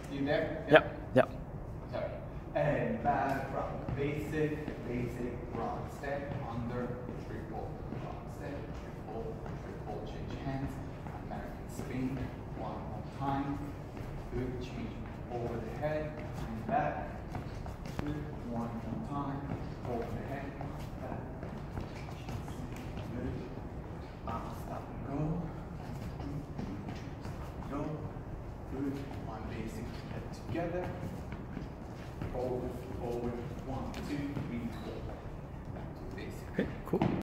You there? Yep. Yep. Sorry. And back rock. Basic rock step under triple rock step. Triple change hands. American spin. One more time. Good. Change over the head and back. Good. One more time. Over the head. Back. Good. Stop and go. Go. Good. One basic head together. Forward. 1, 2, 3, 4. Back to basic. Okay, cool.